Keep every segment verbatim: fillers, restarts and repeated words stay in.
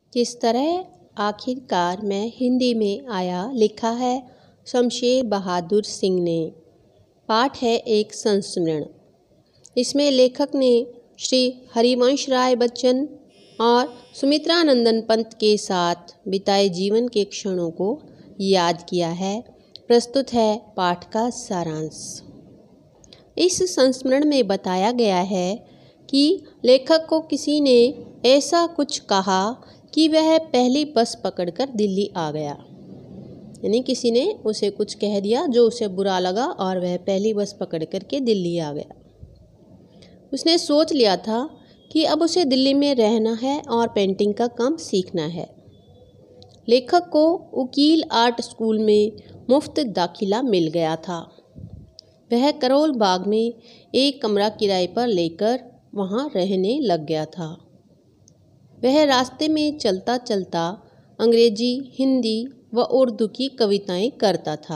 किस तरह आखिरकार मैं हिंदी में आया, लिखा है शमशेर बहादुर सिंह ने। पाठ है एक संस्मरण। इसमें लेखक ने श्री हरिवंश राय बच्चन और सुमित्रानंदन पंत के साथ बिताए जीवन के क्षणों को याद किया है। प्रस्तुत है पाठ का सारांश। इस संस्मरण में बताया गया है कि लेखक को किसी ने ऐसा कुछ कहा कि वह पहली बस पकड़कर दिल्ली आ गया। यानी किसी ने उसे कुछ कह दिया जो उसे बुरा लगा और वह पहली बस पकड़ कर के दिल्ली आ गया। उसने सोच लिया था कि अब उसे दिल्ली में रहना है और पेंटिंग का काम सीखना है। लेखक को उकील आर्ट स्कूल में मुफ्त दाखिला मिल गया था। वह करोल बाग में एक कमरा किराए पर लेकर वहाँ रहने लग गया था। वह रास्ते में चलता चलता अंग्रेजी, हिंदी व उर्दू की कविताएं करता था।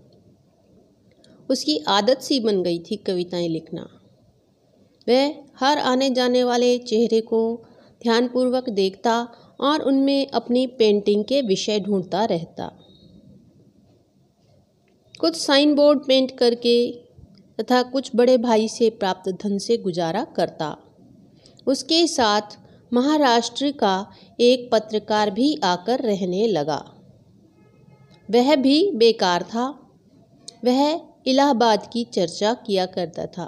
उसकी आदत सी बन गई थी कविताएं लिखना। वह हर आने जाने वाले चेहरे को ध्यानपूर्वक देखता और उनमें अपनी पेंटिंग के विषय ढूंढता रहता। कुछ साइन बोर्ड पेंट करके तथा कुछ बड़े भाई से प्राप्त धन से गुजारा करता। उसके साथ महाराष्ट्र का एक पत्रकार भी आकर रहने लगा। वह भी बेकार था। वह इलाहाबाद की चर्चा किया करता था।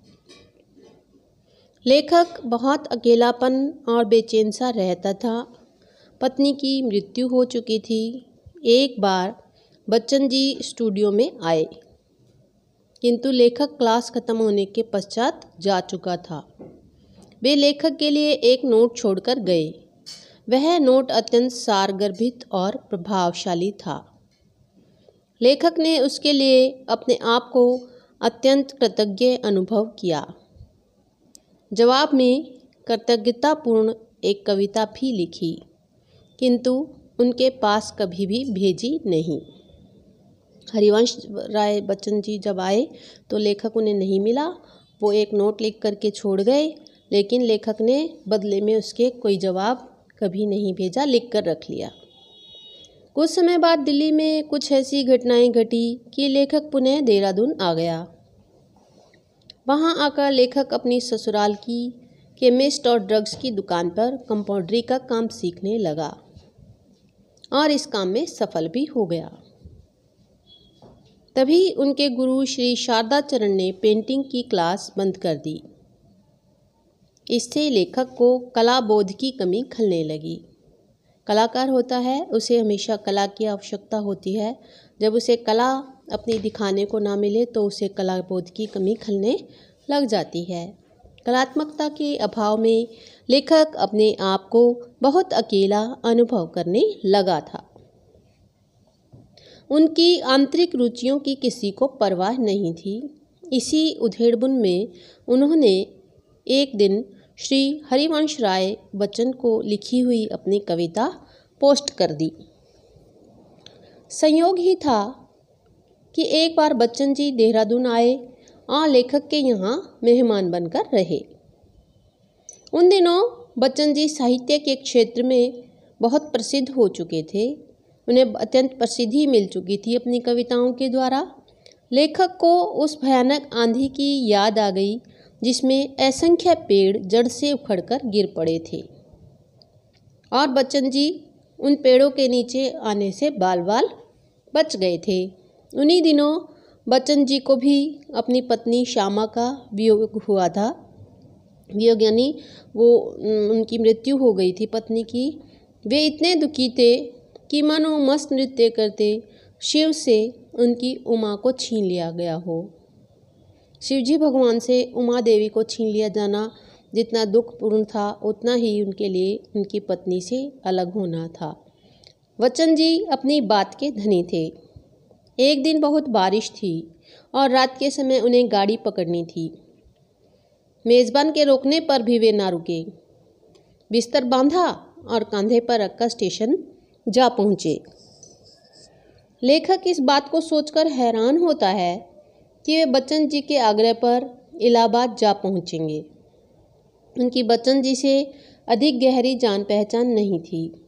लेखक बहुत अकेलापन और बेचैन सा रहता था। पत्नी की मृत्यु हो चुकी थी। एक बार बच्चन जी स्टूडियो में आए, किंतु लेखक क्लास खत्म होने के पश्चात जा चुका था। वे लेखक के लिए एक नोट छोड़कर गए। वह नोट अत्यंत सारगर्भित और प्रभावशाली था। लेखक ने उसके लिए अपने आप को अत्यंत कृतज्ञ अनुभव किया। जवाब में कृतज्ञतापूर्ण एक कविता भी लिखी, किंतु उनके पास कभी भी भेजी नहीं। हरिवंश राय बच्चन जी जब आए तो लेखक उन्हें नहीं मिला। वो एक नोट लिख करके छोड़ गए, लेकिन लेखक ने बदले में उसके कोई जवाब कभी नहीं भेजा, लिख कर रख लिया। कुछ समय बाद दिल्ली में कुछ ऐसी घटनाएं घटी कि लेखक पुनः देहरादून आ गया। वहां आकर लेखक अपनी ससुराल की केमिस्ट और ड्रग्स की दुकान पर कंपाउंड्री का काम सीखने लगा और इस काम में सफल भी हो गया। तभी उनके गुरु श्री शारदा चरण ने पेंटिंग की क्लास बंद कर दी। इससे लेखक को कला बोध की कमी खलने लगी। कलाकार होता है, उसे हमेशा कला की आवश्यकता होती है। जब उसे कला अपनी दिखाने को ना मिले तो उसे कला बोध की कमी खलने लग जाती है। कलात्मकता के अभाव में लेखक अपने आप को बहुत अकेला अनुभव करने लगा था। उनकी आंतरिक रुचियों की किसी को परवाह नहीं थी। इसी उधेड़बुन में उन्होंने एक दिन श्री हरिवंश राय बच्चन को लिखी हुई अपनी कविता पोस्ट कर दी। संयोग ही था कि एक बार बच्चन जी देहरादून आए और लेखक के यहाँ मेहमान बनकर रहे। उन दिनों बच्चन जी साहित्य के क्षेत्र में बहुत प्रसिद्ध हो चुके थे। उन्हें अत्यंत प्रसिद्धि मिल चुकी थी अपनी कविताओं के द्वारा। लेखक को उस भयानक आंधी की याद आ गई जिसमें असंख्य पेड़ जड़ से उखड़कर गिर पड़े थे और बच्चन जी उन पेड़ों के नीचे आने से बाल बाल बच गए थे। उन्हीं दिनों बच्चन जी को भी अपनी पत्नी श्यामा का वियोग हुआ था। वियोग यानी वो उनकी मृत्यु हो गई थी पत्नी की। वे इतने दुखी थे कि मानो मस्त नृत्य करते शिव से उनकी उमा को छीन लिया गया हो। शिवजी भगवान से उमा देवी को छीन लिया जाना जितना दुखपूर्ण था, उतना ही उनके लिए उनकी पत्नी से अलग होना था। बच्चन जी अपनी बात के धनी थे। एक दिन बहुत बारिश थी और रात के समय उन्हें गाड़ी पकड़नी थी। मेज़बान के रोकने पर भी वे ना रुके। बिस्तर बांधा और कंधे पर रखकर स्टेशन जा पहुँचे। लेखक इस बात को सोचकर हैरान होता है कि वे बच्चन जी के आग्रह पर इलाहाबाद जा पहुँचेंगे। उनकी बच्चन जी से अधिक गहरी जान पहचान नहीं थी।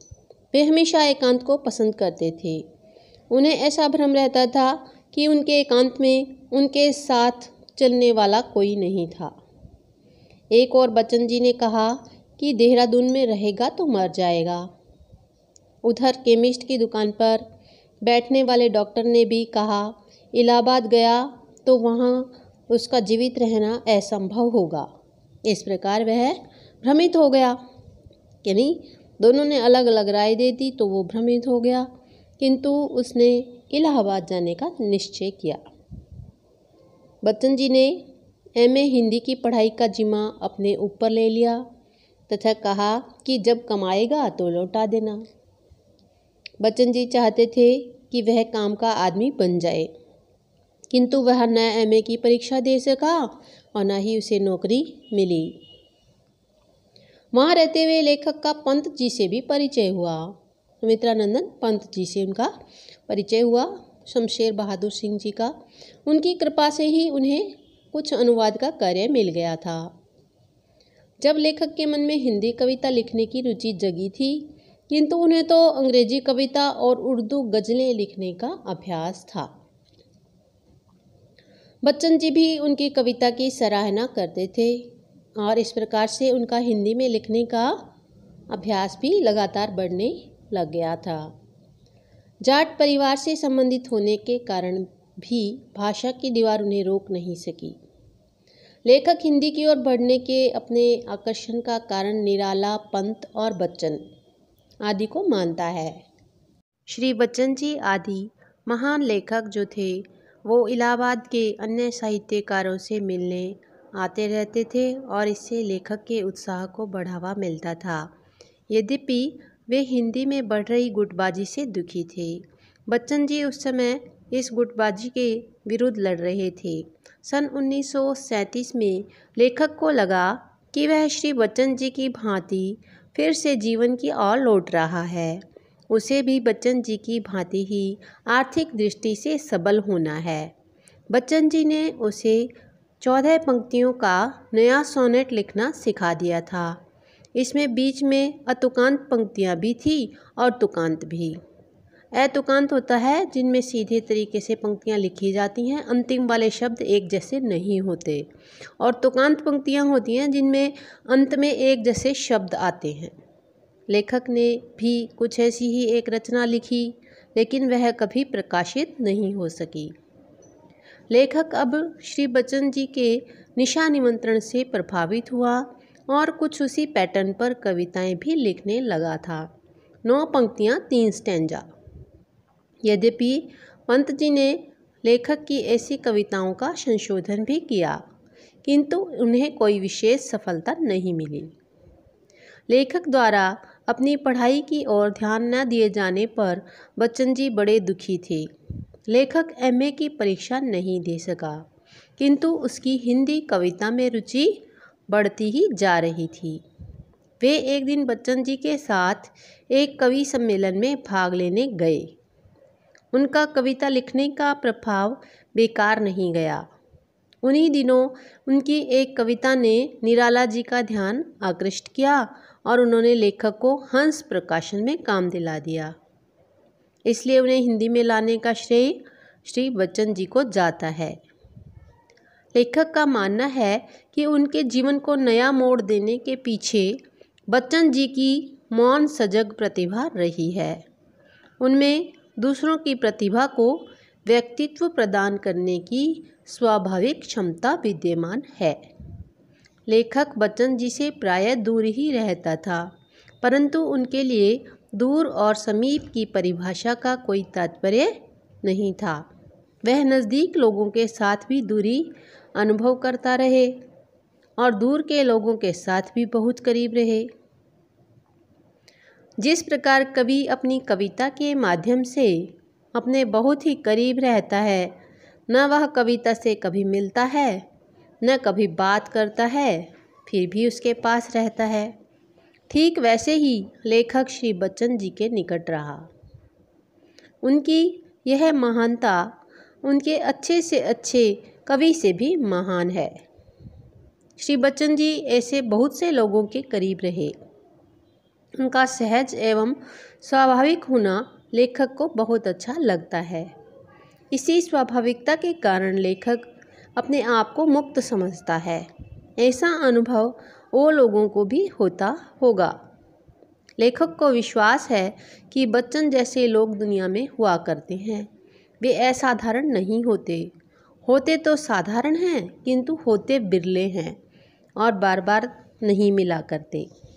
वे हमेशा एकांत को पसंद करते थे। उन्हें ऐसा भ्रम रहता था कि उनके एकांत में उनके साथ चलने वाला कोई नहीं था। एक और बच्चन जी ने कहा कि देहरादून में रहेगा तो मर जाएगा। उधर केमिस्ट की दुकान पर बैठने वाले डॉक्टर ने भी कहा इलाहाबाद गया तो वहाँ उसका जीवित रहना असंभव होगा। इस प्रकार वह भ्रमित हो गया। यानी दोनों ने अलग अलग राय दे दी तो वो भ्रमित हो गया, किंतु उसने इलाहाबाद जाने का निश्चय किया। बच्चन जी ने एमए हिंदी की पढ़ाई का जिम्मा अपने ऊपर ले लिया तथा कहा कि जब कमाएगा तो लौटा देना। बच्चन जी चाहते थे कि वह काम का आदमी बन जाए, किंतु वह न एमए की परीक्षा दे सका और न ही उसे नौकरी मिली। वहाँ रहते हुए लेखक का पंत जी से भी परिचय हुआ। सुमित्रानंदन पंत जी से उनका परिचय हुआ, शमशेर बहादुर सिंह जी का। उनकी कृपा से ही उन्हें कुछ अनुवाद का कार्य मिल गया था। जब लेखक के मन में हिंदी कविता लिखने की रुचि जगी थी, किंतु उन्हें तो अंग्रेजी कविता और उर्दू गज़लें लिखने का अभ्यास था। बच्चन जी भी उनकी कविता की सराहना करते थे और इस प्रकार से उनका हिंदी में लिखने का अभ्यास भी लगातार बढ़ने लग गया था। जाट परिवार से संबंधित होने के कारण भी भाषा की दीवार उन्हें रोक नहीं सकी। लेखक हिंदी की ओर बढ़ने के अपने आकर्षण का कारण निराला, पंत और बच्चन आदि को मानता है। श्री बच्चन जी आदि महान लेखक जो थे वो इलाहाबाद के अन्य साहित्यकारों से मिलने आते रहते थे और इससे लेखक के उत्साह को बढ़ावा मिलता था। यद्यपि वे हिंदी में बढ़ रही गुटबाजी से दुखी थे। बच्चन जी उस समय इस गुटबाजी के विरुद्ध लड़ रहे थे। सन उन्नीस सौ सैंतीस में लेखक को लगा कि वह श्री बच्चन जी की भांति फिर से जीवन की ओर लौट रहा है। उसे भी बच्चन जी की भांति ही आर्थिक दृष्टि से सबल होना है। बच्चन जी ने उसे चौदह पंक्तियों का नया सोनेट लिखना सिखा दिया था। इसमें बीच में अतुकांत पंक्तियाँ भी थी और तुकांत भी। अतुकांत होता है जिनमें सीधे तरीके से पंक्तियाँ लिखी जाती हैं, अंतिम वाले शब्द एक जैसे नहीं होते, और तुकांत पंक्तियाँ होती हैं जिनमें अंत में एक जैसे शब्द आते हैं। लेखक ने भी कुछ ऐसी ही एक रचना लिखी, लेकिन वह कभी प्रकाशित नहीं हो सकी। लेखक अब श्री बच्चन जी के निशा निमंत्रण से प्रभावित हुआ और कुछ उसी पैटर्न पर कविताएं भी लिखने लगा था। नौ पंक्तियां, तीन स्टैंजा। यद्यपि पंत जी ने लेखक की ऐसी कविताओं का संशोधन भी किया, किंतु उन्हें कोई विशेष सफलता नहीं मिली। लेखक द्वारा अपनी पढ़ाई की ओर ध्यान न दिए जाने पर बच्चन जी बड़े दुखी थे। लेखक एमए की परीक्षा नहीं दे सका, किंतु उसकी हिंदी कविता में रुचि बढ़ती ही जा रही थी। वे एक दिन बच्चन जी के साथ एक कवि सम्मेलन में भाग लेने गए। उनका कविता लिखने का प्रभाव बेकार नहीं गया। उन्हीं दिनों उनकी एक कविता ने निराला जी का ध्यान आकृष्ट किया और उन्होंने लेखक को हंस प्रकाशन में काम दिला दिया। इसलिए उन्हें हिंदी में लाने का श्रेय श्री बच्चन जी को जाता है। लेखक का मानना है कि उनके जीवन को नया मोड़ देने के पीछे बच्चन जी की मौन सजग प्रतिभा रही है। उनमें दूसरों की प्रतिभा को व्यक्तित्व प्रदान करने की स्वाभाविक क्षमता विद्यमान है। लेखक बच्चन जी से प्रायः दूर ही रहता था, परंतु उनके लिए दूर और समीप की परिभाषा का कोई तात्पर्य नहीं था। वह नज़दीक लोगों के साथ भी दूरी अनुभव करता रहे और दूर के लोगों के साथ भी बहुत करीब रहे। जिस प्रकार कवि अपनी कविता के माध्यम से अपने बहुत ही करीब रहता है, न वह कविता से कभी मिलता है न कभी बात करता है, फिर भी उसके पास रहता है, ठीक वैसे ही लेखक श्री बच्चन जी के निकट रहा। उनकी यह महानता उनके अच्छे से अच्छे कवि से भी महान है। श्री बच्चन जी ऐसे बहुत से लोगों के करीब रहे। उनका सहज एवं स्वाभाविक होना लेखक को बहुत अच्छा लगता है। इसी स्वाभाविकता के कारण लेखक अपने आप को मुक्त समझता है। ऐसा अनुभव वो लोगों को भी होता होगा। लेखक को विश्वास है कि बच्चन जैसे लोग दुनिया में हुआ करते हैं। वे असाधारण नहीं होते, होते तो साधारण हैं किंतु होते बिरले हैं और बार बार नहीं मिला करते।